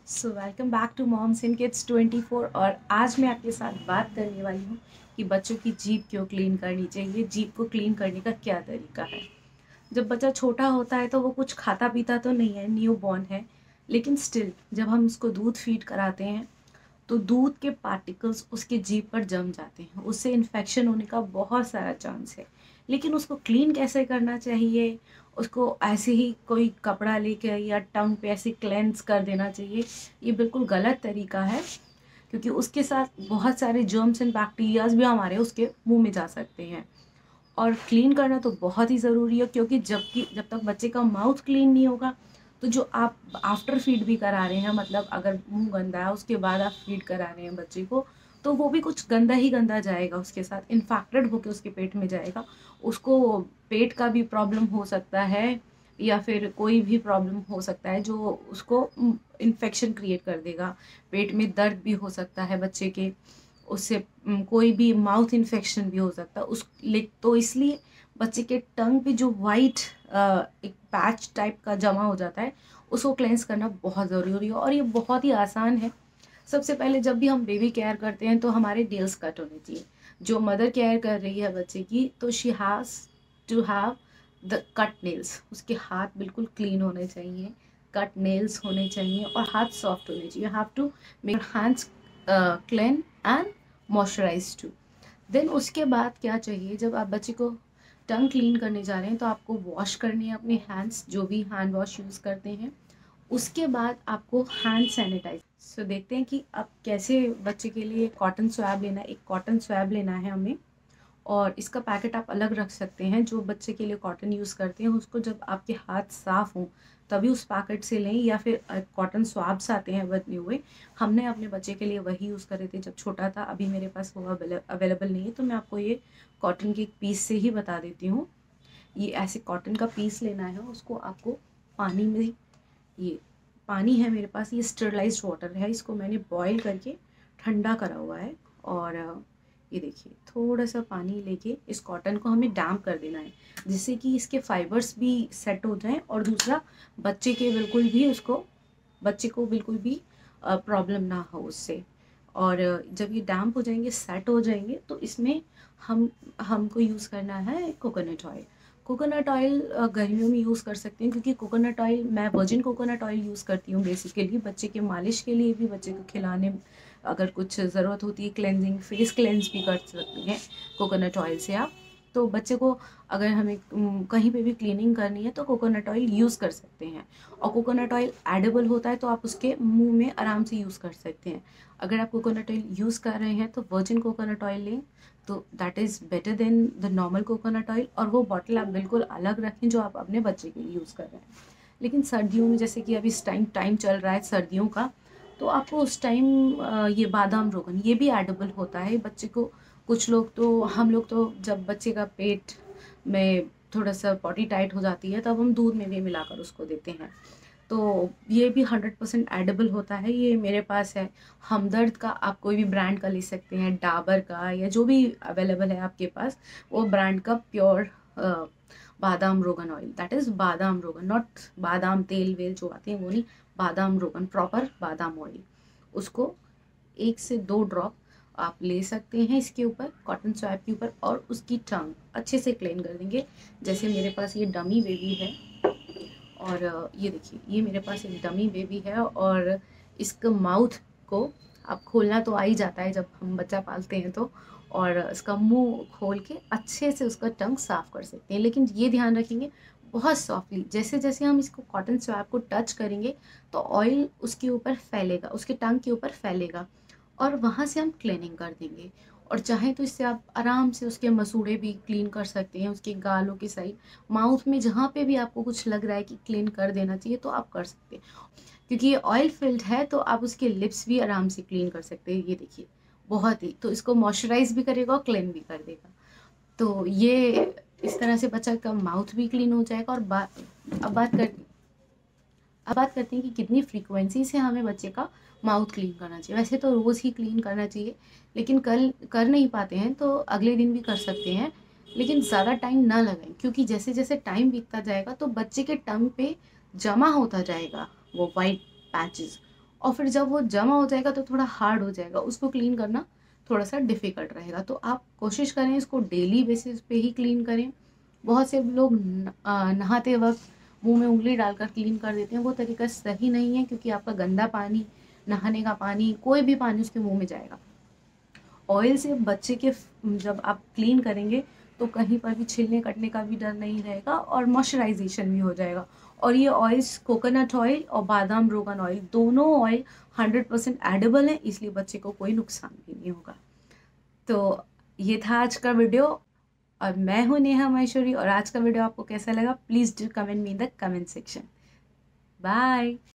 So welcome back to moms in kids 24। और आज मैं आपके साथ बात करने वाली हूँ कि बच्चों की जीभ क्यों क्लीन करनी चाहिए, जीभ को क्लीन करने का क्या तरीका है। जब बच्चा छोटा होता है तो वो कुछ खाता पीता तो नहीं है, न्यू बॉर्न है, लेकिन स्टिल जब हम उसको दूध फीड कराते हैं तो दूध के पार्टिकल्स उसके जीभ पर जम जाते हैं, उससे इन्फेक्शन होने का बहुत सारा चांस है। लेकिन उसको क्लीन कैसे करना चाहिए, उसको ऐसे ही कोई कपड़ा लेके या टंग पे ऐसे क्लेंस कर देना चाहिए, ये बिल्कुल गलत तरीका है। क्योंकि उसके साथ बहुत सारे जर्म्स एंड बैक्टीरियाज भी हमारे उसके मुंह में जा सकते हैं। और क्लीन करना तो बहुत ही ज़रूरी है, क्योंकि जब तक बच्चे का माउथ क्लीन नहीं होगा तो जो आप आफ्टर फीड भी करा रहे हैं, मतलब अगर मुंह गंदा है उसके बाद आप फीड करा रहे हैं बच्चे को, तो वो भी कुछ गंदा ही गंदा जाएगा, उसके साथ इन्फेक्टेड होकर उसके पेट में जाएगा। उसको पेट का भी प्रॉब्लम हो सकता है या फिर कोई भी प्रॉब्लम हो सकता है जो उसको इन्फेक्शन क्रिएट कर देगा। पेट में दर्द भी हो सकता है बच्चे के, उससे कोई भी माउथ इन्फेक्शन भी हो सकता है उस तो इसलिए बच्चे के टंग पे जो वाइट एक पैच टाइप का जमा हो जाता है, उसको क्लेंस करना बहुत ज़रूरी है और ये बहुत ही आसान है। सबसे पहले जब भी हम बेबी केयर करते हैं तो हमारे नेल्स कट होने चाहिए। जो मदर केयर कर रही है बच्चे की, तो she has to have the cut nails, उसके हाथ बिल्कुल क्लीन होने चाहिए, कट नेल्स होने चाहिए और हाथ सॉफ्ट होने चाहिए। You have to make hands clean and moisturise too. Then उसके बाद क्या चाहिए, जब आप बच्चे को टंग क्लीन करने जा रहे हैं तो आपको वॉश करनी है अपने हैंड्स, जो भी हैंड वॉश यूज़ करते हैं। उसके बाद आपको हैंड सैनिटाइज। सो देखते हैं कि अब कैसे बच्चे के लिए कॉटन स्वैब लेना है। एक कॉटन स्वैब लेना है हमें, और इसका पैकेट आप अलग रख सकते हैं। जो बच्चे के लिए कॉटन यूज़ करते हैं उसको जब आपके हाथ साफ़ हों तभी उस पैकेट से लें, या फिर कॉटन स्वाब्स आते हैं बने हुए, हमने अपने बच्चे के लिए वही यूज़ करे थे जब छोटा था। अभी मेरे पास वो अवेलेबल नहीं है, तो मैं आपको ये कॉटन के एक पीस से ही बता देती हूँ। ये ऐसे कॉटन का पीस लेना है, उसको आपको पानी में, ये पानी है मेरे पास, ये स्टरलाइज्ड वाटर है, इसको मैंने बॉईल करके ठंडा करा हुआ है। और ये देखिए थोड़ा सा पानी लेके इस कॉटन को हमें डैम्प कर देना है, जिससे कि इसके फाइबर्स भी सेट हो जाएं, और दूसरा बच्चे को बिल्कुल भी प्रॉब्लम ना हो उससे। और जब ये डैम्प हो जाएंगे, सेट हो जाएंगे, तो इसमें हम हमको यूज़ करना है कोकोनट ऑयल। कोकोनट ऑयल गर्मियों में यूज़ कर सकते हैं, क्योंकि कोकोनट ऑयल, मैं वर्जिन कोकोनट ऑयल यूज़ करती हूँ बेसिकली बच्चे के मालिश के लिए भी, बच्चे को खिलाने अगर कुछ ज़रूरत होती है, क्लेंजिंग, फेस क्लेंज भी कर सकते हैं कोकोनट ऑयल से आप। तो बच्चे को अगर हमें कहीं पे भी क्लीनिंग करनी है तो कोकोनट ऑयल यूज़ कर सकते हैं। और कोकोनट ऑयल एडिबल होता है, तो आप उसके मुंह में आराम से यूज़ कर सकते हैं। अगर आप कोकोनट ऑयल यूज़ कर रहे हैं तो वर्जिन कोकोनट ऑयल लें, तो that is better than the normal coconut oil. और वो बॉटल आप बिल्कुल अलग रखें जो आप अपने बच्चे के लिए यूज़ कर रहे हैं। लेकिन सर्दियों में, जैसे कि अभी इस टाइम चल रहा है सर्दियों का, तो आपको उस टाइम ये बादाम रोगन ये भी एडिबल होता है बच्चे को। कुछ लोग तो, हम लोग तो जब बच्चे का पेट में थोड़ा सा पॉटी टाइट हो जाती है तब हम दूध में भी मिलाकर उसको देते हैं। तो ये भी 100% एडिबल होता है, ये मेरे पास है। हमदर्द का आप कोई भी ब्रांड का ले सकते हैं, डाबर का या जो भी अवेलेबल है आपके पास, वो ब्रांड का प्योर बादाम रोगन ऑयल, दैट इज़ बादाम रोगन, नॉट बादाम तेल वेल जो आते हैं वो नहीं, बादाम रोगन, प्रॉपर बादाम ऑयल। उसको 1 से 2 ड्रॉप आप ले सकते हैं इसके ऊपर, कॉटन स्वैब के ऊपर, और उसकी टंग अच्छे से क्लीन कर देंगे। जैसे मेरे पास ये डमी बेबी है, और ये देखिए ये मेरे पास एक डमी बेबी है, और इसका माउथ को आप खोलना तो आ ही जाता है जब हम बच्चा पालते हैं तो, और इसका मुंह खोल के अच्छे से उसका टंग साफ कर सकते हैं। लेकिन ये ध्यान रखेंगे, बहुत सॉफ्टली, जैसे जैसे हम इसको कॉटन स्वैब को टच करेंगे तो ऑयल उसके ऊपर फैलेगा, उसके टंग के ऊपर फैलेगा, और वहाँ से हम क्लीनिंग कर देंगे। और चाहे तो इससे आप आराम से उसके मसूड़े भी क्लीन कर सकते हैं, उसके गालों की साइड, माउथ में जहाँ पे भी आपको कुछ लग रहा है कि क्लीन कर देना चाहिए तो आप कर सकते हैं। क्योंकि ये ऑयल फिल्ड है तो आप उसके लिप्स भी आराम से क्लीन कर सकते हैं। ये देखिए बहुत ही, तो इसको मॉइस्चराइज भी करेगा और क्लीन भी कर देगा। तो ये इस तरह से बच्चा का माउथ भी क्लीन हो जाएगा। और अब बात करते हैं कि कितनी फ्रीक्वेंसी से हमें बच्चे का माउथ क्लीन करना चाहिए। वैसे तो रोज़ ही क्लीन करना चाहिए, लेकिन कल कर नहीं पाते हैं तो अगले दिन भी कर सकते हैं, लेकिन ज़्यादा टाइम ना लगाएं, क्योंकि जैसे जैसे टाइम बीतता जाएगा तो बच्चे के टंग पे जमा होता जाएगा वो वाइट पैचेस, और फिर जब वो जमा हो जाएगा तो थोड़ा हार्ड हो जाएगा, उसको क्लीन करना थोड़ा सा डिफ़िकल्ट रहेगा। तो आप कोशिश करें इसको डेली बेसिस पे ही क्लीन करें। बहुत से लोग नहाते वक्त मुंह में उंगली डालकर क्लीन कर देते हैं, वो तरीका सही नहीं है, क्योंकि आपका गंदा पानी, नहाने का पानी, कोई भी पानी उसके मुंह में जाएगा। ऑयल से बच्चे के जब आप क्लीन करेंगे तो कहीं पर भी छिलने कटने का भी डर नहीं रहेगा और मॉइस्चराइजेशन भी हो जाएगा। और ये ऑयल्स, कोकोनट ऑयल और बादाम रोगन ऑयल, दोनों ऑयल 100% एडेबल है, इसलिए बच्चे को कोई नुकसान भी नहीं होगा। तो ये था आज का वीडियो, और मैं हूँ नेहा महेश्वरी, और आज का वीडियो आपको कैसा लगा please do comment me in the comment section. Bye.